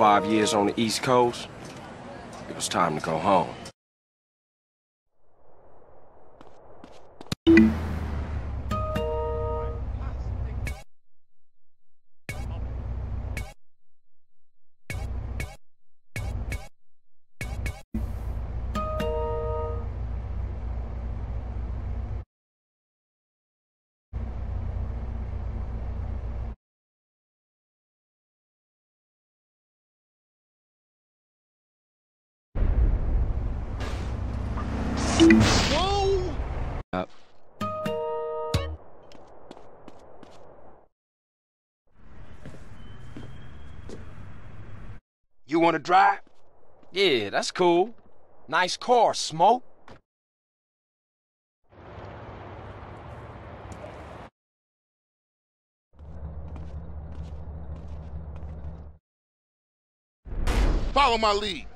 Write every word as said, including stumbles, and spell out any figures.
five years on the East Coast, it was time to go home. Whoa! Uh, you want to drive? Yeah, that's cool. Nice car, Smoke. Follow my lead.